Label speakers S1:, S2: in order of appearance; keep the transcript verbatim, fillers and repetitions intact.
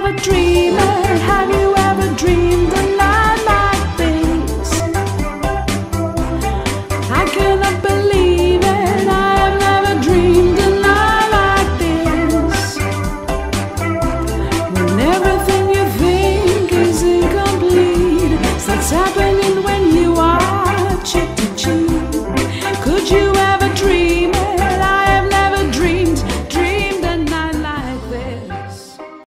S1: a dreamer? Have you ever dreamed a night like this? I cannot believe it, I've never dreamed a night like this. When everything you think is incomplete starts happening when you are cheek to cheek. Could you